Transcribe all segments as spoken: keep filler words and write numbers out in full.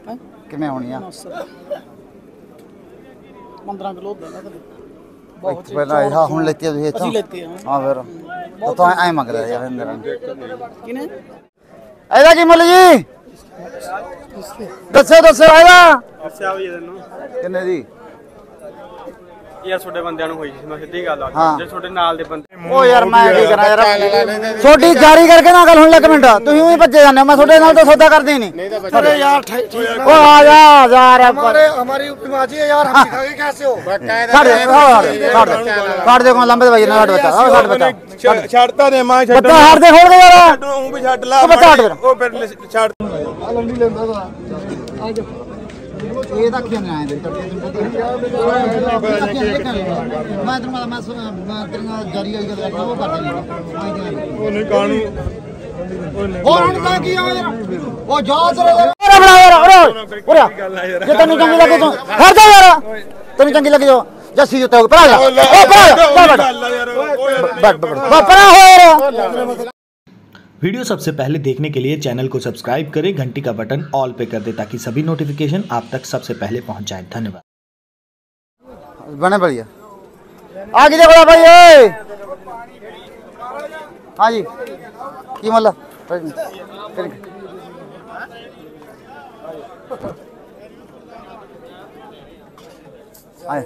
ਕਿਵੇਂ ਹੋਣੀ ਆ? पंद्रह किलो होता है बहुत पहला हां हुन लेते हो ये तो ਅਸੀਂ ਲੈਤੇ ਹਾਂ। हां फिर तो तो ऐ मंग रहा यार मेरा किने ਇਹਦਾ ਕੀ ਮੁੱਲ ਜੀ? ਦੱਸੋ ਦੱਸੋ ਇਹਦਾ ਦੱਸਿਆ ਵੀ ਤੈਨੂੰ ਕਿੰਨੇ ਦੀ? ਯਾਰ ਛੋਟੇ ਬੰਦਿਆਂ ਨੂੰ ਹੋਈ ਸੀ ਮੈਂ ਸਿੱਧੀ ਗੱਲ ਆ ਹਾਂ। ਜੇ ਛੋਟੇ ਨਾਲ ਦੇ ਬੰਦੇ ਉਹ ਯਾਰ ਮੈਂ ਕੀ ਕਰਾਂ ਯਾਰ ਛੋਟੀ ਜਾਰੀ ਕਰਕੇ ਨਾ ਗੱਲ ਹੁਣ ਲੱਗ ਮਿੰਟ ਤੁਸੀਂ ਉਹੀ ਭੱਜੇ ਜਾਂਦੇ ਹੋ ਮੈਂ ਤੁਹਾਡੇ ਨਾਲ ਤਾਂ ਸੌਦਾ ਕਰਦੀ ਨਹੀਂ। अरे यार ठीक है ਉਹ ਆ ਜਾ ਯਾਰ हमारे हमारी यूपी में आजी है यार हम सिखाएंगे कैसे हो ਛੱਡ ਦੇ ਛੱਡ ਦੇ ਛੱਡ ਦੇ ਕੋ ਲੰਬੇ ਭਾਈ ਨਾ ਛੱਡ ਬੱਚਾ ਉਹ ਛੱਡ ਬੱਚਾ ਛੱਡਤਾ ਦੇ ਮਾਂ ਛੱਡ ਬੱਚਾ ਹੱਟ ਦੇ ਖੋਲ ਦੇ ਯਾਰ ਉਹ ਵੀ ਛੱਡ ਲਾ ਉਹ ਬੱਚਾ ਹੱਟ ਉਹ ਫਿਰ ਛੱਡ लंडी लेंदा था आ जा ਇਹ ਤਾਂ ਕਿਉਂ ਨਹੀਂ ਆਏ ਤੜਕੇ ਤੈਨੂੰ ਪਤਾ ਮੈਂ ਤੈਨੂੰ ਮੈਂ ਮੈਂ ਤੇਰੀਆਂ ਜਾਰੀ ਵਾਲੀ ਗੱਲ ਕਰਦਾ ਉਹ ਕਰ ਦੇਣੀ ਉਹ ਨਹੀਂ ਕਾਨੂੰ ਹੋਰ ਹੁਣ ਤਾਂ ਕੀ ਆ ਯਾਰ ਉਹ ਜਾ ਚਲੇ ਜਾ ਬਣਾ ਯਾਰ ਓਰੇ ਓਰੇ ਜੇ ਤੈਨੂੰ ਚੰਗੀ ਲੱਗੇ ਤੂੰ ਹਟ ਜਾ ਯਾਰ ਤੈਨੂੰ ਚੰਗੀ ਲੱਗੇ ਜੋ ਜੱਸੀ ਉੱਤੇ ਹੋ ਭਰਾ ਜਾ ਉਹ ਭਰਾ ਬੜ ਬੜ ਬੜ ਭਰਾ ਹੋ ਯਾਰ। वीडियो सबसे पहले देखने के लिए चैनल को सब्सक्राइब करें, घंटी का बटन ऑल पे कर दें ताकि सभी नोटिफिकेशन आप तक सबसे पहले पहुंच जाएं। धन्यवाद। बने बढ़िया आगे देखो भाई ए हाँ जी की मोल आए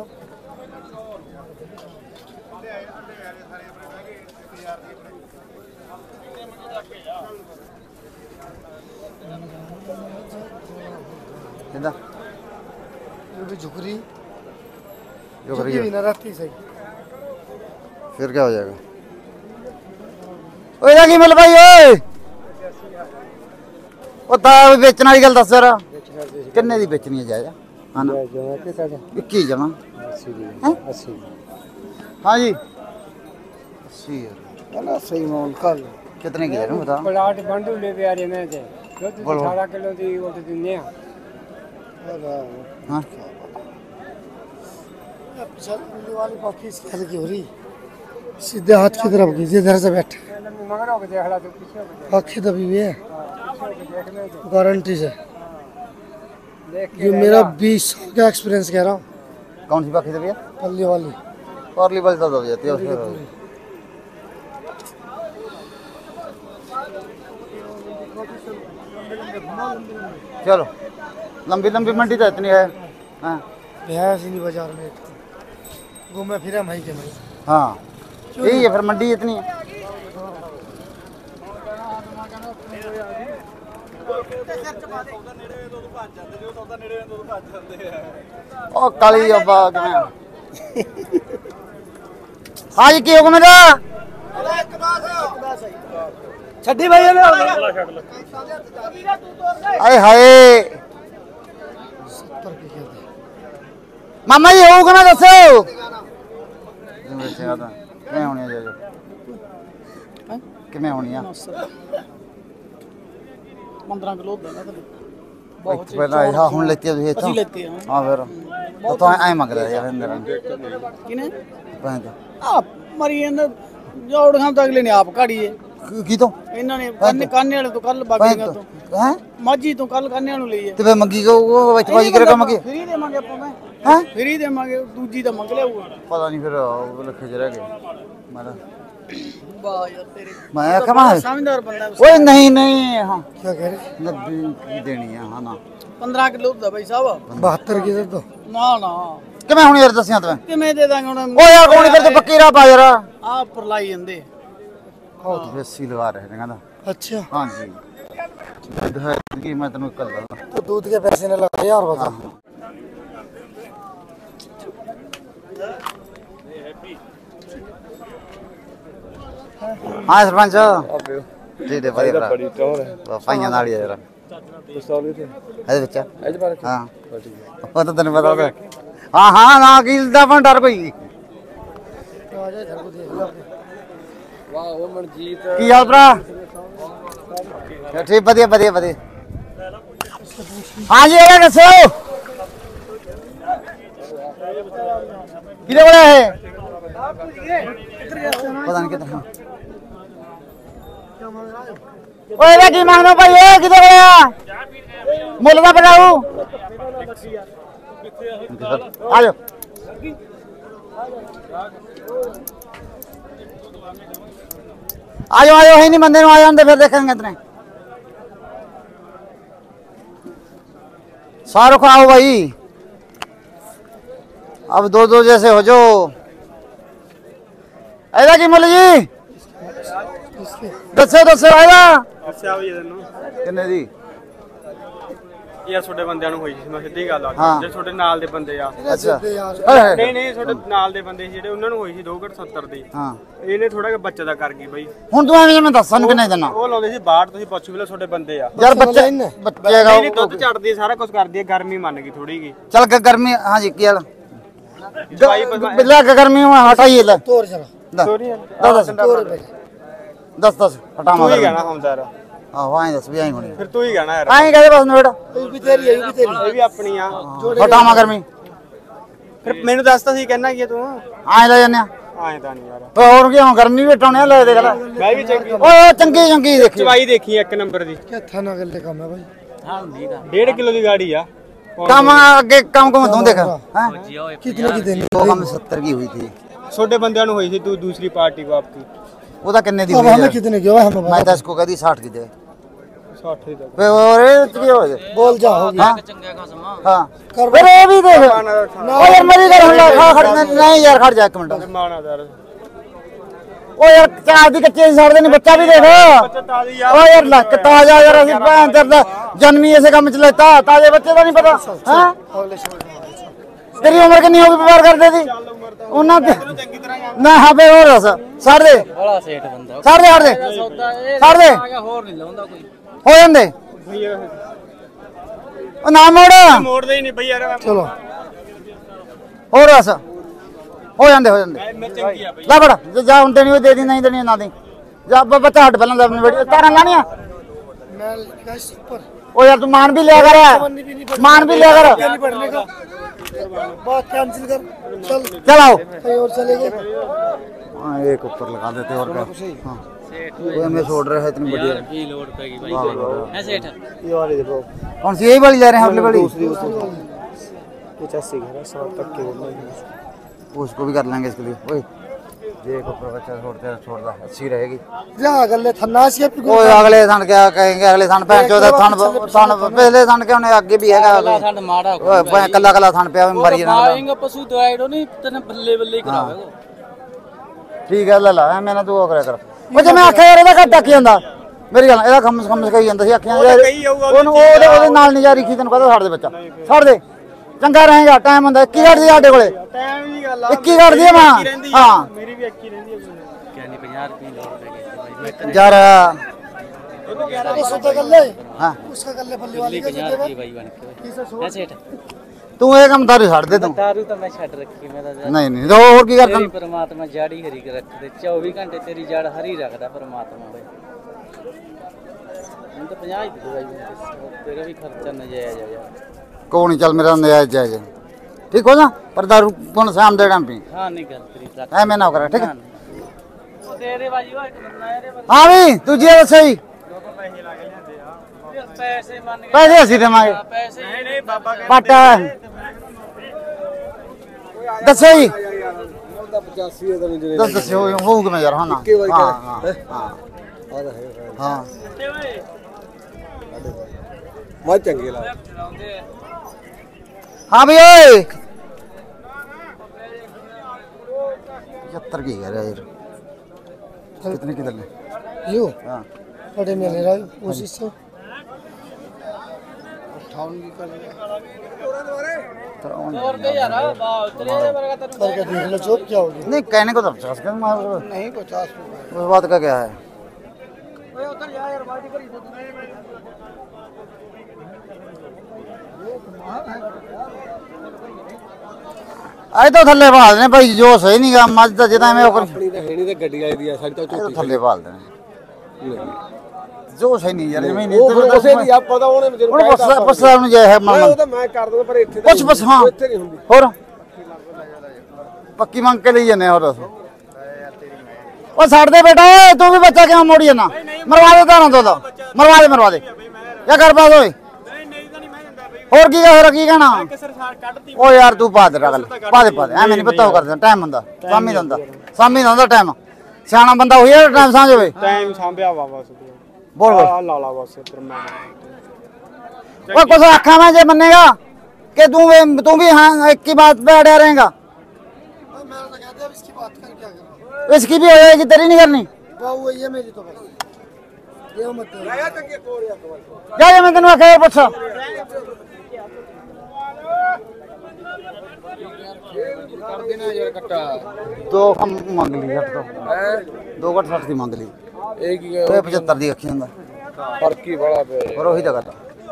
कितना ये भी झुक रही जो कर रही है ना रहती सही फिर क्या हो जाएगा? ओए की मिल भाई ओए ओ ता बेचने वाली गल दस जरा किन्ने दी बेचनी है जायजा हां ना इक्की जमा अस्सी हां जी अस्सी यार ना सही मोल कर कितने की है ना बता प्लाट बंडू ले आ रहे ने जे अठारह किलो दी वो तो दिने हां पिछली वाली बाकी इसकी हल्की हो रही सीधे हाथ की तरफ कीजिए इधर से बैठ मगर हो देख ला तो पीछे आँखें दबी हुई है देखने तो गारंटी से देख ये मेरा बीस साल का एक्सपीरियंस कह रहा हूँ कौन सी बाकी से भैया पल्ली वाली परली वाली तो दब जाती है उसमें चलो लंबी लंबी मंडी तो इतनी है हाँ भैंस ही नहीं बाजार में घूमे फिरे भाई के भाई हाँ यही है फिर मंडी इतनी है ओ काली अब्बा हाँ जी की हुक्म है छड्डी भाई आए हाय मामा जी होगा ना दसो किमें होनी है किमें होनी है पंद्रह किलो होता है बहुत पहला हां हुन लेते हो ये तो ਅਸੀਂ ਲੈਤੇ ਹਾਂ। हां फिर तो तो ऐ मंग रहा यार मेरा किने पैं तो आप मरी ਇਹਨਾਂ ਜੋੜ ਖਾਂ ਤਾਂ ਅਗਲੇ ਨੇ ਆਪ ਕਾੜੀਏ की तो ਇਹਨਾਂ ਨੇ ਕੰਨੇ ਕਾਨੇ ਵਾਲੇ ਤੋਂ ਕੱਲ पैं ਬਾਗੀਆਂ तो ਤੋਂ हैं ਮਾਝੀ ਤੋਂ ਕੱਲ ਕਾਨੇ ਨੂੰ ਲਈਏ ਤੇ ਫੇ ਮੰਗੀ ਕੋ ਉਹ ਵਿੱਚ ਬਾਜੀ ਕਰੇਗਾ ਮੰਗੀ ਫਰੀ ਦੇਵਾਂਗੇ ਆਪਾਂ ਮੈਂ हैं ਫਰੀ ਦੇਵਾਂਗੇ ਦੂਜੀ ਦਾ ਮੰਗ ਲਿਆ ਹੋਊਗਾ पता नहीं फिर वो लिखे जरा के मारा ਵਾਹ ਯਾਰ ਤੇਰੇ मैं कमा ਸਮਝਦਾਰ ਬੰਦਾ ओए नहीं नहीं हां क्या कह रहे नब्बे की देनी है हां ना पंद्रह किलो ਦਾ ਬਾਈ ਸਾਹਿਬ बहत्तर की दे दो ਨਾ ਨਾ ਕਿਵੇਂ ਹੁਣ ਯਾਰ ਦੱਸਿਆ ਤੈਂ ਕਿਵੇਂ ਦੇ ਦਾਂਗੇ ਹੁਣ ਓ ਯਾਰ ਕੋਣੀ ਫਿਰ ਤੇ ਪੱਕੀ ਰਾਹ ਪਾ ਯਾਰ ਆ ਉੱਪਰ ਲਾਈ ਜਾਂਦੇ ਬਹੁਤ ਵੇਸੀ ਲਗਾ ਰਹੇ ਨੇ ਕਹਿੰਦਾ अच्छा ਹਾਂ ਜੀ ਕੀ ਮੈਂ ਤੈਨੂੰ ਕੱਲ ਦੱਸਾਂ तो दूध के पैसे ने लगा यार बता ਹਾਂ ਸਰਪੰਚ ਜੀ ਦੇ ਵਧੀਆ ਭਰਾ ਬੜੀ ਟੌਰ ਪਾਈਆਂ ਨਾਲ ਹੀ ਆ ਜਰਾ ਪਿਸਤੌਲ ਕਿੱਥੇ ਇਹਦੇ ਵਿੱਚ ਇਹਦੇ ਬਾਰੇ ਹਾਂ ਉਹ ਤਾਂ ਤੈਨੂੰ ਪਤਾ ਹੋਵੇ ਹਾਂ ਹਾਂ ਨਾ ਕੀ ਦਾ ਭੰਡਾਰ ਕੋਈ वाह वो मनजीत ਕੀ ਹਾਲ ਭਰਾ ਠੀਕ ਵਧੀਆ ਵਧੀਆ ਵਧੀਆ ਹਾਂ ਜੀ ਇਹ ਦੱਸੋ ਕਿਹਦੇ ਕੋਲ ਹੈ ਪਤਾ ਨਹੀਂ ਕਿੱਥੇ ਓਏ ਇਹਦਾ ਕੀ ਮੰਗਦਾ ਭਾਈ ਇਹ ਕਿਹਦੇ ਕੋਲ ਆ ਮੁੱਲ ਦਾ ਪਕਾਉ ਆ ਜਾਓ आयो आयो है नहीं बंदे आ जाते फिर देखेंगे इतने शाहरुख आओ भाई अब दो दो जैसे हो जो ऐसा की मुल जी दसो दसो आएगा ਅੱਛਾ ਵੀ ਤੈਨੂੰ किन्ने दी ਯਾਰ ਤੁਹਾਡੇ ਬੰਦਿਆਂ ਨੂੰ ਹੋਈ ਸੀ ਮੈਂ ਸਿੱਧੀ ਗੱਲ ਆ ਹਾਂ। ਜਿਹੜੇ ਤੁਹਾਡੇ ਨਾਲ ਦੇ ਬੰਦੇ ਆ अच्छा ਨਹੀਂ ਨਹੀਂ ਤੁਹਾਡੇ ਨਾਲ ਦੇ ਬੰਦੇ ਸੀ ਜਿਹੜੇ ਉਹਨਾਂ ਨੂੰ ਹੋਈ ਸੀ ਦੋ ਘੱਟ ਸੱਤਰ ਦੀ हाँ ਇਹਨੇ ਥੋੜਾ ਜਿਹਾ ਬੱਚੇ ਦਾ ਕਰ ਗਈ ਬਈ ਹੁਣ ਤੂੰ ਐਵੇਂ ਮੈਂ ਦੱਸਣ ਕਿੰਨੇ ਦਿਨਾਂ ਉਹ ਲਾਉਂਦੇ ਸੀ ਬਾਹਰ ਤੁਸੀਂ ਪੁੱਛ ਵੀ ਲਓ ਤੁਹਾਡੇ ਬੰਦੇ ਆ यार बच्चे बच्चे ਨਹੀਂ का ਨਹੀਂ ਦੁੱਧ ਚੜਦੀ ਆ, ਸਾਰਾ ਕੁਝ ਕਰਦੀ ਹੈ ਗਰਮੀ ਮੰਨ ਗਈ ਥੋੜੀ ਜੀ चल के गर्मी हाँ जी क्या ਦਵਾਈ ਪਤਾ बिल्ला के गर्मी में हटाइए ले तोड़ चला ਸੋਰੀ दस दस दस दस हटा ਤੂੰ ਹੀ मगर ਕਹਿਣਾ ਹੁੰਦਾ ਯਾਰ हाँ वहीं दस भी आई होनी ਫਿਰ ਤੂੰ ਹੀ ਕਹਿਣਾ ਯਾਰ आई कहते बस बेटा ये भी तेरी है ये भी तेरी ਇਹ ਵੀ ਆਪਣੀ ਆ हटा मगर मी ਫਿਰ ਮੈਨੂੰ ਦੱਸਤਾ ਸੀ ਕਹਿਣਾ ਕੀ ਆ ਤੂੰ ਆਏ ਲੈ ਜੰਨੇ ਆਏ ਤਾਂ ਨਹੀਂ ਯਾਰ ਹੋਰ ਕੀ ਹੁਣ ਗਰਮੀ ਵੀ ਟਾਉਣੇ ਲੈ ਦੇਖ ਲੈ ਮੈਂ ਵੀ ਚੰਗੀ ਓਏ ਚੰਗੀ ਚੰਗੀ ਦੇਖੀ ਚਵਾਈ ਦੇਖੀ ਇੱਕ ਨੰਬਰ ਦੀ क्या थाना गले काम है भाई ਡੇਢ ਕਿਲੋ ਦੀ ਗਾੜੀ ਆ ਕੰਮ ਅੱਗੇ ਕੰਮ ਕੰਮ ਤੂੰ ਦੇਖ ਹੈ कितने की देनी ਉਹ ਕੰਮ सत्तर की हुई थी ਛੋਟੇ ਬੰਦਿਆਂ ਨੂੰ ਹੋਈ ਸੀ ਤੂੰ ਦੂਸਰੀ ਪਾਰਟੀ ਕੋ ਆਪਕੀ ਉਹਦਾ ਕਿੰਨੇ ਦੀ अब हुई हमें है कितने की हुआ हमें मैं तो इसको कहती साठ की दे ਸੱਠ ਦੀ ਤਾਂ वे और की हो गए बोल जा हो गया हां हां फिर ये भी देख ओ यार मेरी घर हल्ला खा खड़ नहीं यार खड़ जा एक मिनट ਮਾਣਾ ਦਰ ओ यार चार दी कच्चे साड़ देनी बच्चा भी देख ਤਾਜ਼ੀ ओ यार लक ताजा यार ਅਸੀਂ ਭੈਣ ਚਰਦਾ ਜਨਮੀ ਇਸੇ ਕੰਮ ਚ ਲੈਤਾ ਤਾਜ਼ੇ ਬੱਚੇ ਦਾ ਨਹੀਂ ਪਤਾ ਹਾਂ ਤੇਰੀ ਉਮਰ ਕਿੰਨੀ ਹੋ ਗਈ ਵਪਾਰ ਕਰਦੇ ਦੀ ਉਹਨਾਂ ਤੇ ਚੰਗੀ ਤਰ੍ਹਾਂ ਨਾ ਹਾਵੇ ਹੋਰ ਦੱਸ ਛੱਡ ਦੇ ਬੜਾ ਸੇਠ ਬੰਦਾ ਛੱਡ ਦੇ ਛੱਡ ਦੇ ਸੌਦਾ ਇਹ ਛੱਡ ਦੇ ਆ ਗਿਆ ਹੋਰ ਨਹੀਂ ਲਾਉਂਦਾ ਕੋਈ ਹੋ ਜਾਂਦੇ ਉਹ ਨਾ ਮੋੜ ਮੋੜਦੇ ਹੀ ਨਹੀਂ ਬਈ ਯਾਰ चलो ਹੋਰ ਦੱਸ ਹੋ ਜਾਂਦੇ ਹੋ ਜਾਂਦੇ ਮੈਂ ਚੰਗੀ ਆ ਬਈ ਲੈ ਫੜ ਜੇ ਜਾ ਹੁਣ ਦੇਣੀ ਉਹ ਦੇ ਦੀ ਨਹੀਂ ਦੇਣੀ ਨਾ ਦੇ ਜਾ ਬ- ਬੱਚਾ ਹਟ ਪਹਿਲਾਂ ਆਪਣੀ ਬੜੀ ਤਾਰਾਂ ਲਾਣੀਆਂ मैं गैस पर ਉਹ ਯਾਰ ਤੂੰ ਮਾਨ ਵੀ ਲਿਆ ਕਰ ਮਾਨ ਵੀ ਲਿਆ ਕਰ नहीं पढ़ने का बात कैंसिल कर चल चल आओ कहीं और चलेंगे हाँ एक ऊपर लगा देते और क्या हाँ वो हमें छोड़ रहे हैं इतनी बढ़िया ਕੀ ਲੋੜ ਪੈ ਗਈ ਬਾਈ ਹੈ ਸੇਠ ये वाली देखो कौन सी यही वाली जा रहे हैं अपनी वाली पचासी घर सौ तक के उसको भी कर लेंगे इसके लिए ओए ये एक ऊपर बच्चा छोड़ते हैं छोड़ दा अच्छी रहेगी जा गले थन्ना से ओ अगले सन क्या कहेंगे अगले सन पैंच चौदह सन सन पहले सन के उन्हें आगे भी है ਸਾਡਾ ਮਾੜਾ ओए कल्ला कल्ला सन पे मरी जाना ਆਏਗਾ ਪਸ਼ੂ ਦਵਾਈ ਨਹੀਂ ਤੈਨੂੰ ਬੱਲੇ ਬੱਲੇ ਕਰਾਵੇਗਾ ठीक है ला ला मैंने तू वो करे कर ਉਹ ਜੇ ਮੈਂ ਆਖਿਆ ਯਾਰ ਇਹਦਾ ਘੱਟਾ ਕੀ ਹੁੰਦਾ ਮੇਰੀ ਗੱਲ ਇਹਦਾ ਖਮਸ ਖਮਸ ਕਹੀ ਜਾਂਦਾ ਸੀ ਅੱਖੀਆਂ ਉਹਨੂੰ ਉਹਦੇ ਉਹਦੇ ਨਾਲ ਨਜ਼ਾਰੀ ਖੀ ਤੈਨੂੰ ਕਹਦਾ ਛੱਡ ਦੇ ਬੱਚਾ ਛੱਡ ਦੇ ਚੰਗਾ ਰਹੇਗਾ ਟਾਈਮ ਹੁੰਦਾ ਇੱਕੀ ਘੱਟ ਦੀ ਸਾਡੇ ਕੋਲੇ ਟਾਈਮ ਦੀ ਗੱਲ ਆ ਇੱਕੀ ਘੱਟ ਦੀ ਮਾਂ ਹਾਂ ਮੇਰੀ ਵੀ ਇੱਕੀ ਰਹਿੰਦੀ ਹੈ ਕਹਿੰਦੀ ਪੰਜਾਹ ਰੁਪਏ ਲੋੜ ਪੈ ਗਈ ਬਾਈ ਯਾਰ उसका गले ਹਾਂ उसका गले पल्ली वाली का ਪੰਜਾਹ ਰੁਪਏ ਬਾਈ ਬਣ ਕੇ ਹੈ ਸੇਠ ਤੂੰ ਇਹ ਕੰਮ ਤਾਰੀ ਛੱਡ ਦੇ ਤੂੰ ਦਾਰੂ ਤਾਂ ਮੈਂ ਛੱਡ ਰੱਖੀ ਮੈਂ ਤਾਂ ਨਹੀਂ ਨਹੀਂ ਤੇ ਹੋਰ ਕੀ ਤੇਰੀ ਕਰਦਾ ਪਰਮਾਤਮਾ ਜੜੀ ਹਰੀ ਕੇ ਰੱਖਦੇ ਚੌਵੀ ਘੰਟੇ ਤੇਰੀ ਜੜ ਹਰੀ ਰੱਖਦਾ ਪਰਮਾਤਮਾ ਬਈ ਹੁਣ ਤਾਂ ਪੰਜਾਹ ਹੀ ਦੇ ਬਾਈ ਤੇਰਾ ਵੀ ਖਰਚਾ ਨਜਾਇਜ਼ ਆ ਯਾਰ ਕੋਈ ਨਹੀਂ ਚੱਲ ਮੇਰਾ ਨਜਾਇਜ਼ ਜਾਇਜ਼ ਠੀਕ ਹੋ ਜਾ ਪਰ ਦਾਰੂ ਕੋਣ ਸ਼ਾਮ ਦੇ ਟਾਈਮ ਪੀ ਹਾਂ ਨਹੀਂ ਗੱਲ ਤੇਰੀ ਰੱਖ ਐਵੇਂ ਨਾ ਕਰਾ ਠੀਕ ਹੈ ਉਹ ਦੇ ਦੇ ਬਾਈ ਉਹ ਇੱਕ ਬੰਦਾ ਇਹਦੇ ਬੰਦੇ ਹਾਂ ਵੀ ਤੂੰ ਜੀ ਸਹੀ ਪੈਸੇ ਮੰਨ ਕੇ ਪੈਸੇ ਅਸੀਂ ਦੇਵਾਂਗੇ ਪੈਸੇ ਨਹੀਂ ਨਹੀਂ ਬਾਬਾ ਪੱਟ ਦੱਸੋ ਜੀ ਦੱਸ ਦੱਸਿਓ ਹੋਊਗਾ ਮੈਂ ਯਾਰ ਹਾਂ ਨਾ ਹਾਂ ਹਾਂ ਹਾਂ मैं चंगी ला हाँ भी ओए पचहत्तर की कह रहा यार कितने किधर ले यू हाँ बड़े में ले रहा हूँ उसी से अट्ठावन की कर और के यार वाह तेरे वर्गा तेरे करके देख लो चुप क्या होगी नहीं कहने को तो पचास का मार नहीं पचास रुपए उस बात का क्या है ओए उधर जा यार बाल्टी भरी दे आए तो थल्ले भाल ने भाई जो सही नहीं गा मज दा जिदा मैं ओकर अपनी तो है नहीं तो गड्डी आई दी है साडी तो आए तो थल्ले भाल दे जो सही नहीं यार मैं ਉਹ ਫਿਰ ਉਸੇ ਦੀ ਆ ਪਤਾ ਉਹਨੇ ਮੈਨੂੰ ਹੁਣ ਪਸਾ ਪਸਾ ਨੂੰ ਜਾਏ ਹੈ ਮੈਂ ਮਨ ਉਹ ਤਾਂ ਮੈਂ ਕਰ ਦੂੰਗਾ ਪਰ ਇੱਥੇ ਕੁਛ ਬਸ ਹਾਂ ਇੱਥੇ ਨਹੀਂ ਹੁੰਦੀ ਹੋਰ ਪੱਕੀ ਮੰਗ ਕੇ ਲਈ ਜਨੇ ਹੋਰ ਦੱਸ ਉਹ ਛੱਡ ਦੇ ਬੇਟਾ ਓਏ ਤੂੰ ਵੀ ਬੱਚਾ ਕਿਉਂ ਮੋੜੀ ਜਾਣਾ ਮਰਵਾ ਦੇ ਤਾਰਾਂ ਤੋਂ ਮਰਵਾ ਦੇ ਮਰਵਾ ਦੇ ਜਾਂ ਕਰ ਪਾ ਓਏ ਨਹੀਂ ਨਹੀਂ ਤਾਂ ਨਹੀਂ ਹੋਰ ਕੀ ਹੋਰ ਕੀ ਕਹਿਣਾ ਉਹ ਯਾਰ ਤੂੰ ਪਾ ਦੇ ਰਗਲ ਪਾ ਦੇ ਪਾ ਦੇ ਐਵੇਂ ਨਹੀਂ ਪਤਾ ਉਹ ਕਰਦਾ ਟਾਈਮ ਹੁੰਦਾ ਸਾਮੀ ਦਾ ਹੁੰਦਾ ਸਾਮੀ ਦਾ ਹੁੰਦਾ ਟਾਈਮ ਸਿਆਣਾ ਬੰਦਾ ਹੋਈ ਹੈ ਟਾਈਮ ਸਾਂਝ ਹੋਵੇ ਟਾਈਮ ਸਾਂਭਿਆ ਵਾ ਬਸ ਬੋਲ ਬੋਲ ਆ ਲਾ ਲਾ ਬਸ ਇੱਧਰ ਮੈਂ ਓਏ ਕੁਛ ਆਖਾਂ ਮੈਂ ਜੇ ਮੰਨੇਗਾ कि तू तू भी हाँ एक की बात पे अड़े रहेगा मैं तो कहते अब इसकी बात कर क्या करूं इसकी भी हो जाएगी तेरी नहीं करनी बाबू वही है मेरी तो बस ये मत जा जा मैं तेन आख्या पुछ दो मंग ली हट तो दो घट सठ की मंग ली एक पचहत्तर की अखी हुंदा फर्क ही बड़ा पे और वही तो गल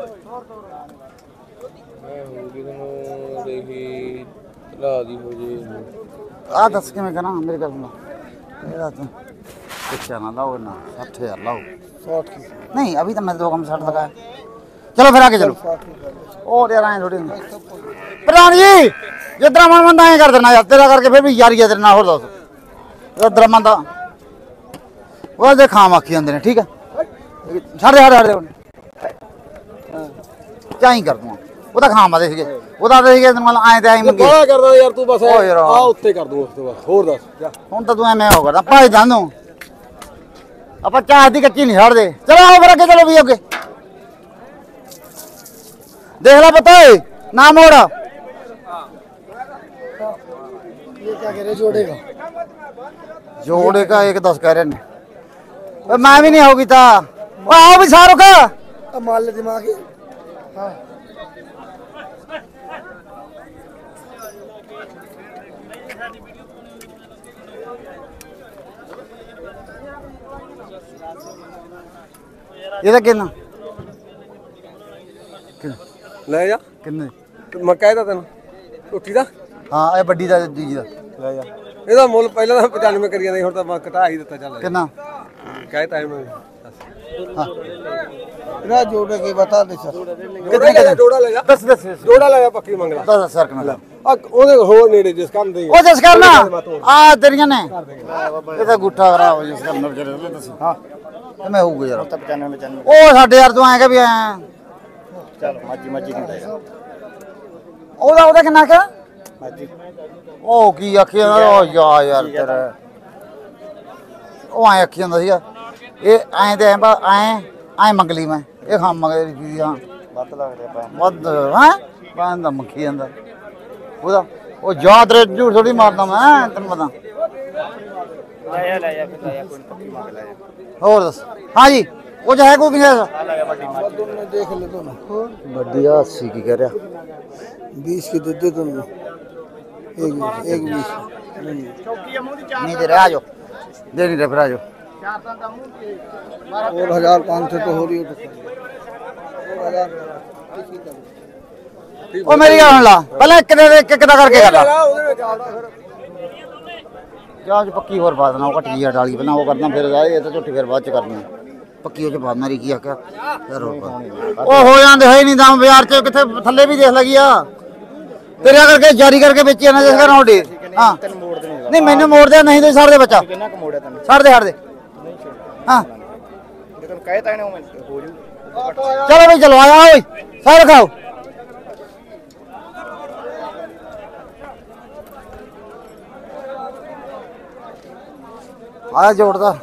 आ दस कि मैं कहना मेरी गल सुनो तू पिछा ना लाओ ना साठ हजार लाओ नहीं अभी तो मैं दो कम साठ लगाया चलो फिर आगे चलो और यार आए थोड़ी प्रधान जी जितना मन बंदा ऐ कर देना यार तेरा करके फिर भी यार तेरे ना हो दस इधर बंदा वो दे खाम आखी आंदे ने ठीक है साढ़े साढ़े चाही कर दूंगा ਉਹਦਾ ਖਾਮ ਆਦੇ ਸੀਗੇ ਉਹਦਾ ਆਦੇ ਸੀਗੇ ਮਤਲਬ ਐਂ ਤੇ ਐਂ ਮੰਗੇ ਬੜਾ ਕਰਦਾ ਯਾਰ ਤੂੰ ਬਸ ਆ ਉੱਤੇ ਕਰ ਦੂੰ ਉਸ ਤੋਂ ਬਾਅਦ ਹੋਰ ਦੱਸ ਜਾ ਹੁਣ ਤਾਂ ਤੂੰ ਐਵੇਂ ਹੋ ਕਰਦਾ ਭਾਈ ਜਾਨੂ ਆਪਾਂ ਚਾਹ ਦੀ ਕੱਚੀ ਨਹੀਂ ਛੱਡਦੇ ਚਲੋ ਆਓ ਫਿਰ ਅੱਗੇ ਚਲੋ ਵੀ ਅੱਗੇ देख ला पता है ना मोड़ ये क्या कह रहे जोड़ेगा जोड़े का एक दस कह रहे ने मैं भी नहीं होगी था वो आओ भी शाहरुख अब मार ले दिमाग ही हाँ ये किन्ना ਲੈ ਜਾ किन्ने ਮੈਂ ਕਹਿਦਾ ਤੈਨੂੰ ਉੱਠੀ ਦਾ हाँ ये बड्डी दा जी दा ਲੈ ਜਾ ਇਹਦਾ ਮੁੱਲ ਪਹਿਲਾਂ ਤਾਂ ਪਚਾਨਵੇਂ ਕਰੀ ਜਾਂਦੇ ਹੁਣ ਤਾਂ ਮੈਂ ਘਟਾ ਹੀ ਦਿੱਤਾ ਚੱਲ किन्ना ਕਹਿਤਾ ਇਹਨੂੰ हाँ ना जोड़े के बता दे सर ਜੋੜਾ ਲੈ ਜਾ ਜੋੜਾ ਲੈ ਜਾ दस दस दस ਜੋੜਾ ਲੈ ਜਾ ਪੱਕੀ ਮੰਗ ਲਾ दस सर किन्ना ਆ ਉਹਦੇ ਹੋਰ ਨੇੜੇ ਜਿਸ ਕੰਮ ਦੇ ओ जस करना आ तेरियां ने ये तो गुट्ठा खराब हो जस करना बेचारे दस हां ते मैं होऊगा यार पचानवे पचानवे ओ साडे यार तू आए के भी आया चलो मर्जी मर्जी नहीं देगा ओदा ओदा किन्ना का मर्जी ओ की आखी ओ या यार तेरे ओ आए आखी ਹੁੰਦਾ ਸੀਗਾ ਇਹ ਐਂ ਤੇ ਐਂ ਐਂ ਐਂ ਮੰਗ ਲਈ ਮੈਂ ਇਹ ਖਾਮ ਮੰਗੇ ਦੀ ਹਾਂ बात लग रहा है ਵੱਧ ਹੈ ਬੰਦਾ ਮੱਖੀ ਜਾਂਦਾ ਉਹਦਾ ਉਹ ਯਾਦ ਰੇ ਝੂਠ ਥੋੜੀ ਮਾਰਦਾ ਮੈਂ ਤੈਨੂੰ ਪਤਾ लाया लाया फिर लाया कोई पक्की मांग लाया ਹੋਰ ਦੱਸ ਹਾਂ ਜੀ ਉਹ ਹੈ ਕੋਈ ਕਿੰਨਾ तुमने देख ले तो ना ਵੱਡੀ अस्सी ਕੀ ਕਹਿ ਰਿਹਾ बीस की दे दे तुमने एक एक बीस नहीं दे रहे आ जाओ दे नहीं रहे फिर आ जाओ और हजार पाँच सौ तो हो रही है तो हजार ਉਹ ਮੇਰੀ ਗੱਲ ਸੁਣ ਲਾ ਪਹਿਲਾਂ ਇੱਕ ਦੇ ਇੱਕ ਇੱਕ ਦਾ ਕਰਕੇ ਕਰ ਲਾ ਜਾਂ ਪੱਕੀ ਹੋਰ ਬਾਤ ਨਾ ਉਹ ਘਟੀ ਹਟ ਵਾਲੀ ਪਹਿਲਾਂ ਉਹ ਕਰਦਾ ਫਿਰ ਇਹ ਤਾਂ ਝੁੱਟੀ ਫਿਰ ਬਾਅਦ ਚ ਕਰਨੀ ਪੱਕੀ ਉਹ ਚ ਬਾਤ ਮੇਰੀ ਕੀ ਆਖਿਆ ਯਾਰ ਉਹ ਹੋ ਜਾਂਦੇ ਹੈ ਨਹੀਂ ਦਮ ਬਾਜ਼ਾਰ ਚ ਕਿੱਥੇ ਥੱਲੇ ਵੀ ਦੇਖ ਲਗੀ ਆ ਤੇਰੇ ਕਰਕੇ ਜਾਰੀ ਕਰਕੇ ਵੇਚੀ ਨਾ ਜਿਸ ਕਰਨ ਹੋਡੀ ਹਾਂ ਨਹੀਂ ਮੈਨੂੰ ਮੋੜ ਦੇ ਨਹੀਂ ਤੇ ਛੱਡ ਦੇ ਬੱਚਾ कितना का मोड़ है तने ਛੱਡ ਦੇ ਛੱਡ ਦੇ ਹਾਂ लेकिन कहता है ना मैं हो जू चलो भाई चलो आया ओए सारे खाओ आया जोड़दा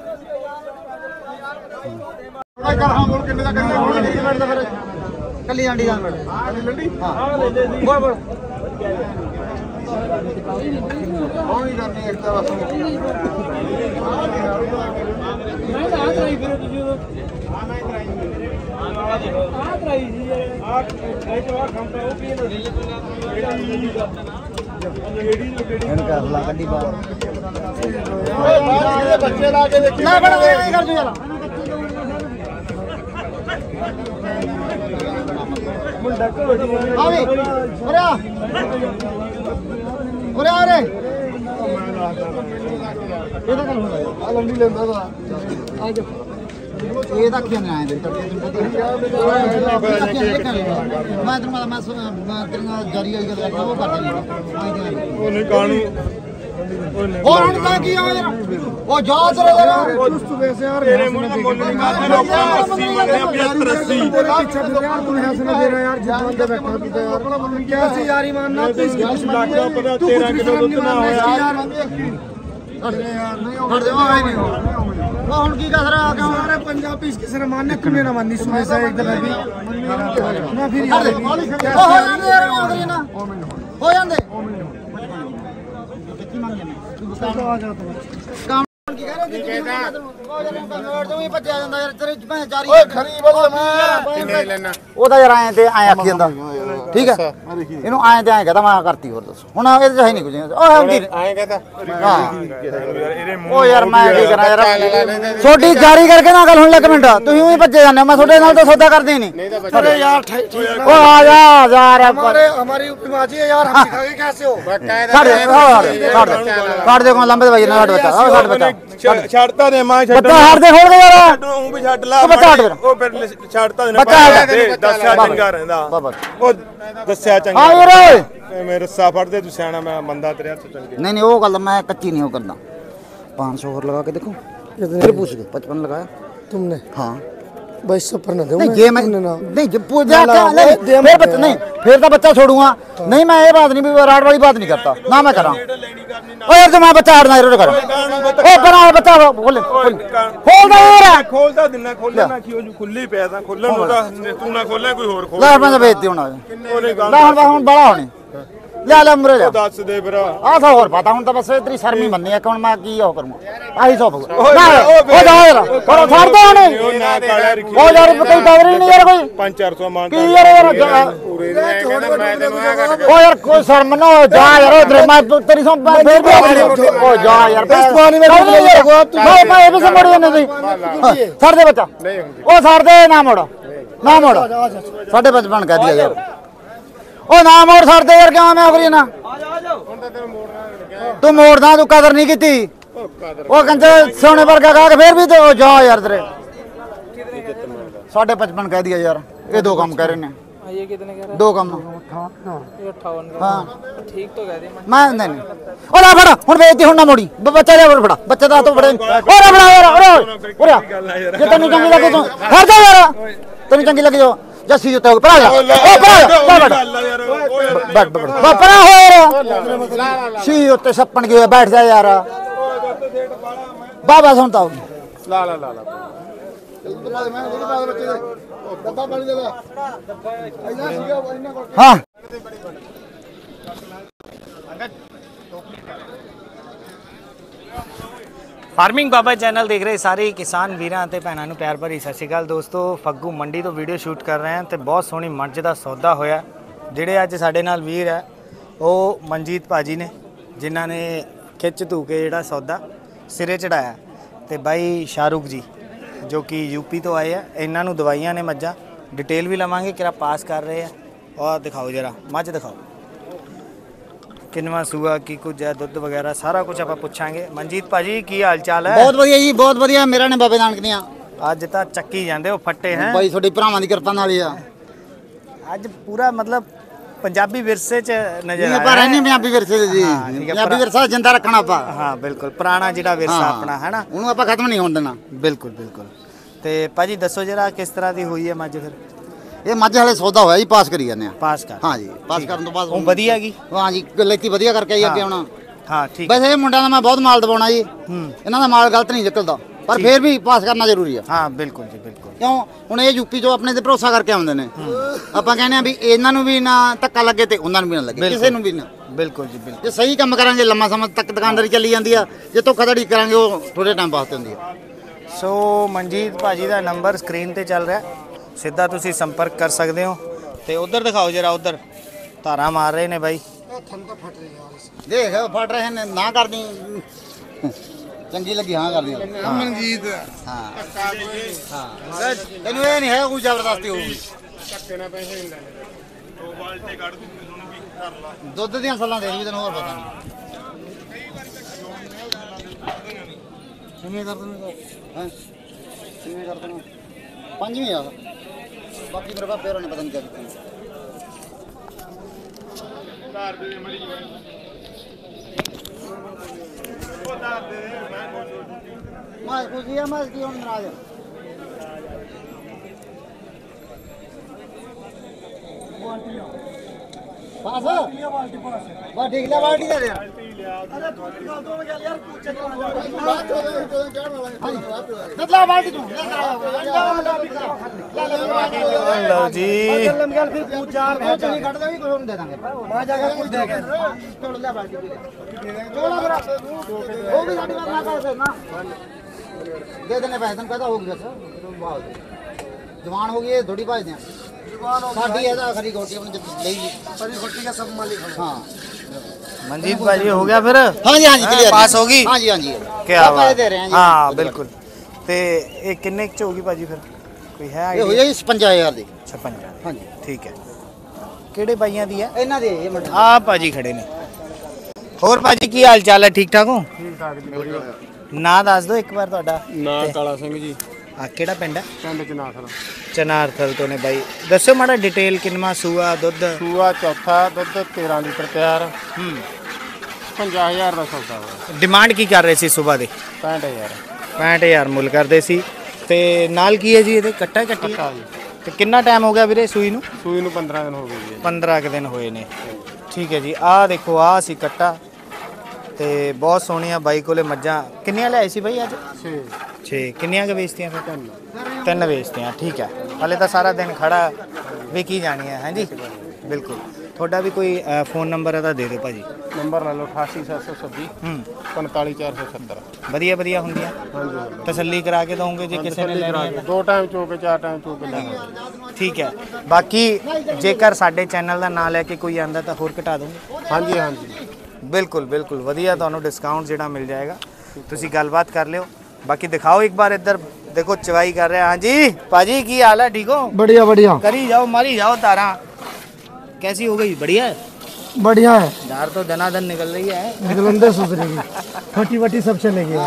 कली आंडी दा हां बोल बोल कौन करनी एक तो बच्चे ला के देखी ना बड़ा कर दू चला मुंडा को आवे अरे अरे अरे ਇਹਦਾ ਕਰ ਹੁੰਦਾ ਆ ਲੰਡੀ ਲੈਂਦਾ ਦਾ ਆ ਜਾ ਇਹ ਤਾਂ ਕਿਉਂ ਨਹੀਂ ਆਏ ਦੇ ਮੈਂ ਤੈਨੂੰ ਮੈਂ ਤੇਰੇ ਨਾਲ ਜਾਰੀ ਵਾਲੀ ਗੱਲ ਕਰਦਾ ਉਹ ਕਰ ਦੇਣੀ ਉਹ ਨਹੀਂ ਕਾਨੂੰ ਹੋਰ ਹੁਣ ਤਾਂ ਕੀ ਆ ਯਾਰ ਉਹ ਜਾਚ ਰੇ वैसे यार तेरे मुंह का मुंह नहीं मारते लोग अस्सी मंगते हैं पचहत्तर अस्सी पीछे तो यार तूने ऐसे ना दे रहा यार जितना दे बैठा भी तो यार कैसी यारी मानना तू इसकी लाख का पता तेरह किलो दूध ना हो यार ਹਟ ਦੇ ਆਏ ਨਹੀਂ ਉਹ ਹੁਣ ਕੀ ਕਸਰਾ ਆ ਕਿਉਂ सारे पंजाबी इसकी सर मानने तूने ना माननी सुबह से एक दफा भी ना फिर ਹਟ ਦੇ ਉਹ ਹੋ ਜਾਂਦੇ ਯਾਰ ਆਖਰੀ ਨਾ ਹੋ ਜਾਂਦੇ ਕਿੱਥੇ ਮੰਗ ਜਾਂਦੇ आ जाओ तुम ਕੀ ਕਹਿ ਰਹੇ ਕੀ ਕਹਿੰਦਾ ਕਨਵਰਟ ਤੋਂ ਹੀ ਭੱਜਿਆ ਜਾਂਦਾ ਯਾਰ ਤੇਰੇ ਮੈਂ ਜਾਰੀ ਓਏ ਖਰੀ ਬੋਲ ਮੈਂ ਕਿੰਨੇ ਲੈਣਾ ਉਹਦਾ ਯਾਰ ਐਂ ਤੇ ਐਂ ਆਖੀ ਜਾਂਦਾ ਠੀਕ ਹੈ ਇਹਨੂੰ ਐਂ ਤੇ ਐਂ ਕਹਦਾ ਮੈਂ ਕਰਤੀ ਹੋਰ ਦੱਸ ਹੁਣ ਇਹਦੇ ਚ ਹੈ ਨਹੀਂ ਕੁਝ ਓਏ ਹੁੰਦੀ ਐਂ ਕਹਦਾ ਹਾਂ ਉਹ ਯਾਰ ਮੈਂ ਕੀ ਕਰਾਂ ਯਾਰ ਛੋਟੀ ਜਾਰੀ ਕਰਕੇ ਨਾ ਗੱਲ ਹੁਣ ਲੱਗ ਮਿੰਟ ਤੁਸੀਂ ਉਹੀ ਭੱਜੇ ਜਾਂਦੇ ਮੈਂ ਤੁਹਾਡੇ ਨਾਲ ਤਾਂ ਸੌਦਾ ਕਰਦੀ ਨਹੀਂ अरे यार ठीक ਓ ਆ ਜਾ ਯਾਰ हमारे हमारी उपमाजी है यार हम सिखाएंगे कैसे हो ਛੱਡ ਛੱਡ ਛੱਡ ਦੇ ਕੋ ਲੰਬੇ ਭਾਈ ਨਾ ਛੱਡ ਬੱਚਾ ਉਹ ਛੱਡ ਬੱਚਾ ਛੱਡਤਾ ਦੇ ਮਾਂ ਛੱਡ ਬੱਚਾ ਹੱਟ ਦੇ ਖੋਲ ਕੇ ਯਾਰ ਉਹ ਵੀ ਛੱਡ ਲਾ ਉਹ ਬੱਚਾ ਹੱਟ ਫਿਰ। ਉਹ ਫਿਰ ਛੱਡਤਾ ਦੇ ਬੱਚਾ ਹੱਟ। ਦੱਸਿਆ ਚੰਗਾ ਰਹਿੰਦਾ ਬਾਬਾ ਉਹ ਦੱਸਿਆ ਚੰਗਾ ਆ ਯਾਰ ਮੈਂ ਰੱਸਾ ਫੜਦੇ ਤੂੰ ਸਿਆਣਾ ਮੈਂ ਬੰਦਾ ਤੇਰੇ ਹੱਥ ਚੰਗੇ नहीं नहीं वो गल मैं कच्ची नहीं वो करना पाँच सौ और लगा के देखो फिर पूछ के पचपन लगाया तुमने हाँ बाईस सौ पर ना दो नहीं ये मैं नहीं जब पूजा ना, क्या वो नहीं दे फिर मत बच्चा नहीं फिर तो बच्चा छोड़ूंगा नहीं मैं ये बात नहीं भी राड वाली बात नहीं करता ना मैं करा ओ यार जो मैं बच्चा हटना इधर कर ओ बना बच्चा खोल खोल दे यार ਖੋਲਦਾ ਦਿਨਾ ਖੋਲਣਾ ਕੀ ਹੋ ਜੂ ਖੁੱਲੀ ਪਿਆ ਤਾਂ ਖੋਲਣ ਨੂੰ ਤਾਂ ਤੂੰ ਨਾ ਖੋਲੇ ਕੋਈ ਹੋਰ ਖੋਲ ਲੈ मैं बेचती हूं ਉਹਨੇ ਗੱਲ ਲੈ ਹੁਣ ਹੁਣ ਬੜਾ ਹੋਣੀ ਲੈ ਲੈ ਮਰੇ ਲੈ ਦੱਸ ਦੇ ਭਰਾ ਆ ਤਾਂ ਹੋਰ ਪਤਾ ਹੁਣ ਤਾਂ ਬਸ ਤੇਰੀ ਸ਼ਰਮੀ ਮੰਨੀ ਆ ਕਿ ਹੁਣ ਮੈਂ ਕੀ ਉਹ ਕਰੂੰਗਾ ਆਹੀ ਸੌ ਪਊਗਾ ਓਏ ਨਾ ਓ ਉਹ ਜਾ ਯਾਰ ਕਰੋ ਛੱਡ ਦੋ ਹੁਣ ਉਹ ਨਾ ਕਾਲਾ ਰੱਖੀ ਉਹ ਯਾਰ ਕੋਈ ਕਵਰ ਹੀ ਨਹੀਂ ਯਾਰ ਕੋਈ ਪੰਜ ਚਾਰ ਸੌ ਮਾਨ ਕੀ ਯਾਰ ਯਾਰ ਪੂਰੇ ਨੇ ਕਹਿੰਦਾ ਮੈਂ ਤੈਨੂੰ ਆ ਕਰ ਉਹ ਯਾਰ ਕੋਈ ਸ਼ਰਮ ਨਾ ਹੋ ਜਾ ਯਾਰ ਉਧਰ ਮੈਂ ਤੇਰੀ ਸੌ ਫੇਰ ਵੀ ਉਹ ਜਾ ਯਾਰ ਪਾਣੀ ਵਿੱਚ ਤੂੰ ਮੈਂ ਇਹ ਵੀ ਸਮਝ ਨਹੀਂ ਤੁਸੀਂ ਛੱਡ ਦੇ ਬੱਚਾ ਉਹ ਛੱਡ ਦੇ ਨਾ ਮੋੜ ਨਾ ਮੋੜ ਸਾਡੇ ਬਚਪਨ ਕਹਿ ਦਿਆ ਯਾਰ ਉਹ ਨਾ ਮੋੜ ਛੱਡ ਦੇ ਯਾਰ ਕਿਉਂ ਮੈਂ ਆਖਰੀ ਨਾ ਤੂੰ ਮੋੜਦਾ ਤੂੰ ਕਦਰ ਨਹੀਂ ਕੀਤੀ ਉਹ ਕਹਿੰਦੇ ਸੋਨੇ ਵਰਗਾ ਗਾ ਕੇ ਫੇਰ ਵੀ ਤੇ ਉਹ ਜਾ ਯਾਰ ਤੇਰੇ ਸਾਡੇ ਬਚਪਨ ਕਹਿ ਦਿਆ ਯਾਰ ਇਹ ਦੋ ਕੰਮ ਕਹਿ ਰਹੇ ਨੇ ये कितने कह रहा ਦੋ ਕੰਮ है ये अट्ठावन का ਹਾਂ ठीक तो कह दे ਮੈਂ ਨਹੀਂ ਨਹੀਂ ਉਹ ਲੈ ਫੜ ਹੁਣ ਵੇਚਦੀ ਹੁਣ ਨਾ ਮੋੜੀ ਬ- ਬੱਚਾ ਲੈ ਫੜ ਬੱਚਾ ਦਾ ਹੱਥੋਂ ਫੜੇ ਓਰੇ ਫੜਾ ਯਾਰ ਓਰੇ ਓਰੇ ਜੇ ਤੈਨੂੰ ਚੰਗੀ ਲੱਗੇ ਤੂੰ ਹਟ ਜਾ ਯਾਰ ਤੈਨੂੰ ਚੰਗੀ ਲੱਗੇ ਜੋ ਜੱਸੀ ਉੱਤੇ ਹੋ ਕੇ ਭਰਾ ਜਾ ਓ ਭਰਾ ਜਾ ਬੈਠ ਬੈਠ ਬੈਠ ਭਰਾ ਹੋ ਸੀ ਉੱਤੇ ਸੱਪਣ ਗਿਆ ਬੈਠ ਜਾ ਯਾਰ ਬਾਬਾ ਸੁਣਤਾ ਲਾ ਲਾ ਲਾ ਲਾ ਹਾਂ ਫਾਰਮਿੰਗ ਬਾਬਾ ਚੈਨਲ ਦੇਖ ਰਹੇ ਸਾਰੇ ਕਿਸਾਨ ਵੀਰਾਂ ਤੇ ਭੈਣਾਂ ਨੂੰ ਪਿਆਰ ਭਰੀ ਸਤਿ ਸ਼੍ਰੀ ਅਕਾਲ ਦੋਸਤੋ। ਫੱਗੂ ਮੰਡੀ ਤੋਂ ਵੀਡੀਓ ਸ਼ੂਟ ਕਰ ਰਹੇ ਹਾਂ ਤੇ ਬਹੁਤ ਸੋਹਣੀ ਮੱਝ ਦਾ ਸੌਦਾ ਹੋਇਆ। ਜਿਹੜੇ ਅੱਜ ਸਾਡੇ ਨਾਲ ਵੀਰ ਹੈ ਉਹ ਮਨਜੀਤ ਭਾਜੀ ਨੇ ਜਿਨ੍ਹਾਂ ਨੇ ਖਿੱਚ ਧੂ ਕੇ ਜਿਹੜਾ ਸੌਦਾ ਸਿਰੇ ਚੜਾਇਆ ਤੇ ਬਾਈ ਸ਼ਾਹਰੁਖ ਜੀ ਜੋ ਕਿ ਯੂਪੀ ਤੋਂ ਆਏ ਆ। ਇਹਨਾਂ ਨੂੰ ਦਵਾਈਆਂ ਨੇ ਮੱਝਾਂ ਡਿਟੇਲ ਵੀ ਲਵਾਂਗੇ ਕਿਹੜਾ ਪਾਸ ਕਰ ਰਹੇ ਆ। ਔਰ ਦਿਖਾਓ ਜਰਾ ਮੱਝ ਦਿਖਾਓ ਕਿੰਨਵਾਂ ਸੂਆ ਕੀ ਕੁਝ ਹੈ ਦੁੱਧ ਵਗੈਰਾ ਸਾਰਾ ਕੁਝ ਆਪਾਂ ਪੁੱਛਾਂਗੇ। ਮਨਜੀਤ ਭਾਜੀ ਕੀ ਹਾਲ ਚਾਲ ਹੈ? ਬਹੁਤ ਵਧੀਆ ਜੀ ਬਹੁਤ ਵਧੀਆ ਮੇਰਾ ਨੇ ਬਾਬੇ ਨਾਨਕ ਦੀਆਂ ਅੱਜ ਤਾਂ ਚੱਕੀ ਜਾਂਦੇ ਹੋ ਫੱਟੇ ਹੈ ਬਾਈ ਤੁਹਾਡੀ ਭਰਾਵਾਂ ਦੀ ਕਿਰਪਾ ਨਾਲ ਹੀ ਆ ਅੱਜ ਪੂਰਾ ਮਤਲਬ ਪੰਜਾਬੀ ਵਿਰਸੇ ਚ ਨਜ਼ਰ ਜੀ ਆ ਆਪਾਂ ਰਹਿੰਦੇ ਪੰਜਾਬੀ ਵਿਰਸੇ ਦੇ ਜੀ ਹਾਂ, ਠੀਕ ਹੈ, ਪੰਜਾਬੀ ਭਰਾ- ਵਿਰਸਾ ਜਿੰਦਾ ਰੱਖਣਾ ਆਪਾਂ ਹਾਂ ਬਿਲਕੁਲ ਪੁਰਾਣਾ ਜਿਹੜਾ ਵਿਰਸਾ ਆਪਣਾ ਹੈ ਨਾ ਉਹਨੂੰ ਆਪਾਂ ਖਤਮ ਨਹੀਂ ਹੋਣ ਦੇਣਾ ਬਿਲਕੁਲ ਬਿਲਕੁਲ। ਤੇ ਭਾਜੀ ਦੱਸੋ ਜਰਾ ਕਿਸ ਤਰ੍ਹਾਂ ਦੀ ਹੋਈ ਹੈ ਮੱਝ ਫਿਰ? ਇਹ ਮੱਝ ਹਲੇ ਸੌਦਾ ਹੋਇਆ ਜੀ ਪਾਸ ਕਰੀ ਜਾਂਦੇ ਆ ਪਾਸ ਕਰ ਹਾਂ ਜੀ ਪਾਸ ਕਰਨ ਤੋਂ ਬਾਅਦ ਉਹ ਵਧੀਆ ਗਈ ਹਾਂ ਜੀ ਲੈਤੀ ਵਧੀਆ ਕਰਕੇ ਆਈ ਅੱਗੇ ਹੁਣ ਹਾਂ ਠੀਕ ਵੈਸੇ ਇਹ ਮੁੰਡਿਆਂ ਦਾ ਮੈਂ ਬਹੁਤ ਮਾਲ ਦਵਾਉਣਾ ਜੀ ਇਹਨਾਂ ਦਾ ਮਾਲ ਗਲਤ ਨਹੀਂ ਨਿਕਲਦਾ ਪਰ ਫੇਰ ਵੀ ਪਾਸ ਕਰਨਾ ਜ਼ਰੂਰੀ ਆ ਹਾਂ ਬਿਲਕੁਲ ਜੀ ਬਿਲਕੁਲ। ਕਿਉਂ ਹੁਣ ਇਹ ਯੂਪੀ ਤੋਂ ਆਪਣੇ ਤੇ ਭਰੋਸਾ ਕਰਕੇ ਆਉਂਦੇ ਨੇ ਆਪਾਂ ਕਹਿੰਦੇ ਆ ਵੀ ਇਹਨਾਂ ਨੂੰ ਵੀ ਨਾ ਧੱਕਾ ਲੱਗੇ ਤੇ ਉਹਨਾਂ ਨੂੰ ਵੀ ਨਾ ਲੱਗੇ ਕਿਸੇ ਨੂੰ ਵੀ ਨਾ ਬਿਲਕੁਲ ਜੀ ਬਿਲਕੁਲ। ਜੇ ਸਹੀ ਕੰਮ ਕਰਾਂਗੇ ਲੰਮਾ ਸਮਾਂ ਤੱਕ ਦੁਕਾਨਦਾਰੀ ਚੱਲੀ ਜਾਂਦੀ ਆ ਜੇ ਧੋਖਾਧੜੀ ਕਰਾਂਗੇ ਉਹ ਥੋੜੇ ਟਾਈਮ ਵਾਸਤੇ ਹੁੰਦੀ ਆ। ਸੋ ਮਨਜੀਤ ਭਾਜੀ ਦਾ ਨੰਬਰ ਸਕਰੀਨ ਤੇ ਚੱਲ ਰਿਹਾ ਸਿੱਧਾ ਤੁਸੀਂ ਸੰਪਰਕ ਕਰ ਸਕਦੇ ਹੋ। ਤੇ ਉਧਰ ਦਿਖਾਓ ਜਰਾ ਉਧਰ ਧਾਰਾਂ ਮਾਰ ਰਹੇ ਨੇ ਬਾਈ ਦੇਖ ਫਟ ਰਹੇ ਨੇ ਨਾ ਕਰਦੀ ਚੰਗੀ ਲੱਗੀ ਹਾਂ ਕਰਦੀ ਮਨਜੀਤ ਹਾਂ ਹਾਂ ਤੈਨੂੰ ਇਹ ਨਹੀਂ ਹੈ ਕੋਈ ਜ਼ਬਰਦਸਤੀ ਹੋਊਗੀ ਦੁੱਧ ਦੀਆਂ ਸੱਲਾਂ ਦੇ ਵੀ ਤੈਨੂੰ ਹੋਰ ਪਤਾ ਨਹੀਂ ਕਿਵੇਂ ਕਰ ਦਿੰਦੇ ਹਾਂ ਕਿਵੇਂ ਕਰ ਦਿੰਦੇ ਪੰਜਵੀਂ ਆ ਬਾਕੀ ਮੇਰੇ ਬਾਪ ਪੇਰੋਂ ਨੇ ਪਤਾ ਨਹੀਂ ਕਿਆ ਕੀਤਾ मैं खुशी है मैं क्यों नाराज पास बस ठीक ले बाल्टी दे यार अरे तू निकाल दो यार यार पूछ मतलब बाल्टी तू लो जी फिर पूछ चार कुछ नहीं कट दे भी कुछ दे देंगे वहां जाकर कुछ देंगे छोड़ ले बाल्टी छोड़ अगर वो भी साडी बात ना कर ना दे देने पैसे तुम कहता हो गया सर जवान हो गई थोड़ी भाई दे साडी है तो खरी गोटी अपनी ले ली खरी गोटी का सब मालिक हां मंजीत भाई हो गया फिर हां जी हां जी क्लियर पास होगी हां जी हां जी क्या पैसे दे रहे हैं जी हां बिल्कुल ते ये किन्ने च होगी भाजी फिर कोई है ये हो जाई पचपन हज़ार दी छप्पन हज़ार हां जी ठीक है ਕਿਹੜੇ ਬਾਈਆਂ ਦੀ ਹੈ ਇਹਨਾਂ ਦੇ ਇਹ ਮੰਡੀ ਆ ਭਾਜੀ ਖੜੇ ਨੇ ਹੋਰ ਭਾਜੀ ਕੀ ਹਾਲ ਚਾਲ ਹੈ ਠੀਕ ਠਾਕ ਹੋ ਠੀਕ ਠਾਕ ਜੀ ਨਾਂ ਦੱਸ ਦਿਓ ਇੱਕ ਵਾਰ ਤੁਹਾਡਾ ਨਾ ਕਾਲਾ ਸਿੰਘ ਜੀ ਆ ਕਿਹੜਾ ਪਿੰਡ ਹੈ ਪਿੰਡ ਚਨਾਥਲ ਚਨਾਰਥਲ ਤੋਂ ਨੇ ਬਾਈ ਦੱਸੋ ਮਾੜਾ ਡਿਟੇਲ ਕਿੰਨਾ ਸੂਆ ਦੁੱਧ ਸੂਆ ਚੌਥਾ ਦੁੱਧ ਤੇਰਾਂ ਲੀਟਰ ਤਿਆਰ ਹੂੰ ਪੰਜਾਹ ਹਜ਼ਾਰ ਦਾ ਸੌਦਾ ਹੋਇਆ ਡਿਮਾਂਡ ਕੀ ਕਰ ਰਹੇ ਸੀ ਸਵੇਰ ਦੇ ਪੈਂਹਠ ਹਜ਼ਾਰ ਪੈਂਹਠ ਹਜ਼ਾਰ ਮੁੱਲ ਕਰਦੇ ਸੀ ਤੇ ਨਾਲ ਕੀ ਹੈ ਜੀ ਇਹਦੇ ਕੱਟਾ ਕੱਟੀ ਕੱਟਾ ਜੀ ਤੇ ਕਿੰਨਾ ਟਾਈਮ ਹੋ ਗਿਆ ਵੀਰੇ ਸੂਈ ਨੂੰ ਸੂਈ ਨੂੰ ਪੰਦਰਾਂ ਦਿਨ ਹੋ ਗਏ ਜੀ ਪੰਦਰਾਂ ਕੁ ਦਿਨ ਹੋਏ ਨੇ ਠੀਕ ਹੈ ਜੀ ਆਹ ਦੇਖੋ ਆਹ ਸੀ ਕੱਟਾ ਤੇ ਬਹੁਤ ਸੋਹਣੀਆਂ ਬਾਈ ਕੋਲੇ ਮੱਝਾਂ ਕਿੰਨੀਆਂ ਲਿਆਏ ਸੀ ਬਾਈ ਅੱਜ ਛੇ ਛੇ ਕਿੰਨੀਆਂ ਕੁ ਵੇਚਤੀਆਂ ਫਿਰ ਤਿੰਨ ਵੇਚਤੀਆਂ ਠੀਕ ਹੈ ਹਲੇ ਤਾਂ ਸਾਰਾ ਦਿਨ ਖੜਾ ਵਿਕੀ ਜਾਣੀ ਹੈ ਹਾਂਜੀ ਬਿਲਕੁਲ ਤੁਹਾਡਾ ਵੀ ਕੋਈ ਫੋਨ ਨੰਬਰ ਹੈ ਤਾਂ ਦੇ ਦਿਓ ਭਾਜੀ ਨੰਬਰ ਲੈ ਲਓ ਅਠਾਸੀ ਸੱਤ ਸੌ ਛੱਬੀ ਹੂੰ ਪੰਤਾਲੀ ਚਾਰ ਸੌ ਛੱਤਰ ਵਧੀਆ ਵਧੀਆ ਹੁੰਦੀਆਂ ਹਾਂਜੀ ਤਸੱਲੀ ਕਰਾ ਕੇ ਦਵਾਂਗੇ ਜੇ ਕਿਸੇ ਨੇ ਲੈਣੀ ਹੈ ਦੋ ਟਾਈਮ ਚੋ ਕੇ ਚਾਰ ਟਾਈਮ ਚੋ ਕੇ ਲੈਣਾ ਠੀਕ ਹੈ ਬਾਕੀ ਜੇਕਰ ਸਾਡੇ ਚੈਨਲ ਦਾ ਨਾਮ ਲੈ ਕੇ ਕੋਈ ਆਂਦਾ ਤਾਂ ਹੋਰ ਘਟਾ ਦੋਗੇ ਹਾਂਜੀ ਹਾਂਜੀ ਬਿਲਕੁਲ ਬਿਲਕੁਲ ਵਧੀਆ ਤੁਹਾਨੂੰ ਡਿਸਕਾਊਂਟ ਜਿਹੜਾ ਮਿਲ ਜਾਏਗਾ ਤੁਸੀਂ ਗੱਲਬਾਤ ਕਰ ਲਿਓ ਬਾਕੀ ਦਿਖਾਓ ਇੱਕ ਵਾਰ ਇੱਧਰ ਦੇਖੋ ਚਵਾਈ ਕਰ ਰਿਹਾ ਹਾਂਜੀ पाजी की हाल है ठीक हो बढ़िया बढ़िया करी जाओ मारी जाओ तारा कैसी हो गई बढ़िया है बढ़िया है धार तो धनाधन निकल रही है निकलंदे सुधरेगी फटी वटी सब चलेगी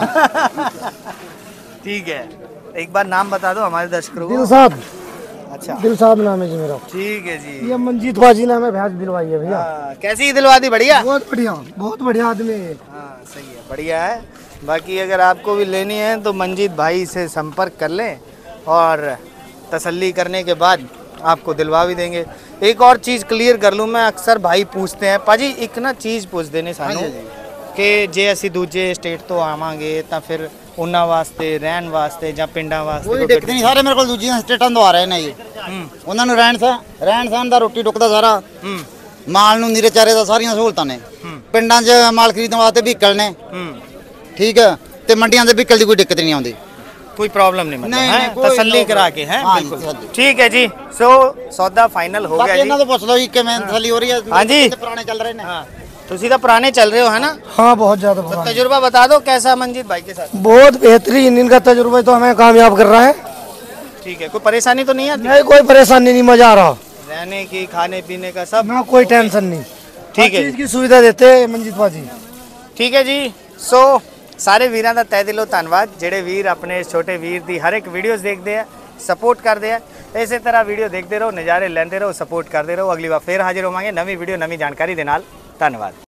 ठीक है एक बार नाम बता दो हमारे दर्शकों को दिलसाद अच्छा दिलसाद नाम है जी मेरा ठीक है जी ये मंजीत बाजी नाम है भैंस दिलवाई है भैया हाँ, कैसी दिलवा दी बढ़िया बहुत बढ़िया बहुत बढ़िया आदमी है हाँ सही है बढ़िया है बाकी अगर आपको भी लेनी है तो मंजीत भाई से संपर्क कर लें और तसल्ली करने के बाद आपको दिलवा भी देंगे एक और चीज़ क्लियर कर लूँ मैं अक्सर भाई पूछते हैं पाजी एक ना चीज़ पूछते ने सानू कि जे असी दूजे स्टेट तो आवांगे तो फिर उन्होंने वास्ते रहन वास्ते ਜਾਂ ਪਿੰਡਾਂ ਵਾਸਤੇ ਕੋਈ ਦਿੱਕਤ ਨਹੀਂ ਸਾਰੇ ਮੇਰੇ ਕੋਲ ਦੂਜੀਆਂ ਸਟੇਟਾਂ ਤੋਂ ਆ ਰਹੇ ਨੇ ਜੀ ਉਹਨਾਂ ਨੂੰ ਰਹਿਣ ਸਹਿਣ ਰਹਿਣ ਸਹਿਣ ਦਾ ਰੋਟੀ ਟੁੱਕ ਦਾ ਸਾਰਾ ਮਾਲ ਨੂੰ ਨੀਰੇ ਚਾਰੇ ਦਾ ਸਾਰੀਆਂ ਸਹੂਲਤਾਂ ਨੇ ਪਿੰਡਾਂ 'ਚ ਮਾਲ ਖਰੀਦਣ ਵਾਸਤੇ ਵਹੀਕਲ ਨੇ ठीक है ते मंडियां दे व्हीकल दी कोई दिक्कत नहीं आउंदी कोई प्रॉब्लम नहीं मतलब नहीं, है नहीं, कोई तसल्ली प्रॉब्लम करा के है हाँ, बिल्कुल तसल्ली। ठीक है जी सो सौदा फाइनल हो गया बाकी जी ਇਹਨਾਂ ਤੋਂ ਪੁੱਛ ਲਓ ਜੀ ਕਿਵੇਂ ਤਸੱਲੀ ਹੋ ਰਹੀ ਹੈ हाँ जी ਪੁਰਾਣੇ ਚੱਲ ਰਹੇ ਨੇ हाँ ਤੁਸੀਂ ਤਾਂ ਪੁਰਾਣੇ ਚੱਲ ਰਹੇ ਹੋ है ना हाँ बहुत ज्यादा तो तजुर्बा बता दो कैसा मंजीत भाई के साथ बहुत बेहतरीन इनका तजुर्बा तो हमें कामयाब कर रहा है ठीक है कोई परेशानी तो नहीं आती नहीं कोई परेशानी नहीं मजा आ रहा रहने की खाने पीने का सब ना कोई टेंशन नहीं ठीक है चीज की सुविधा देते हैं मंजीत बाजी ठीक है जी सो ਸਾਰੇ ਵੀਰਾਂ ਦਾ ਤਹਿ ਦਿਲੋਂ ਧੰਨਵਾਦ ਜਿਹੜੇ ਵੀਰ ਆਪਣੇ ਛੋਟੇ ਵੀਰ ਦੀ ਹਰ ਇੱਕ ਵੀਡੀਓਜ਼ ਦੇਖਦੇ ਆ ਸਪੋਰਟ ਕਰਦੇ ਆ ਇਸੇ ਤਰ੍ਹਾਂ ਵੀਡੀਓ ਦੇਖਦੇ ਰਹੋ ਨਜ਼ਾਰੇ ਲੈਂਦੇ ਰਹੋ ਸਪੋਰਟ ਕਰਦੇ ਰਹੋ ਅਗਲੀ ਵਾਰ ਫੇਰ ਹਾਜ਼ਰ ਹੋਵਾਂਗੇ ਨਵੀਂ ਵੀਡੀਓ ਨਵੀਂ ਜਾਣਕਾਰੀ ਦੇ ਨਾਲ ਧੰਨਵਾਦ।